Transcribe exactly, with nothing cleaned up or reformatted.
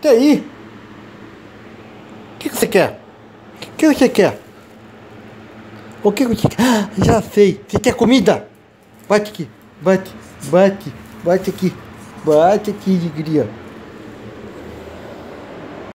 E aí? O que, que você quer? O que você quer? O que você quer? Ah, já sei. Você quer comida? Bate aqui. Bate. Bate. Bate aqui. Bate aqui, alegria.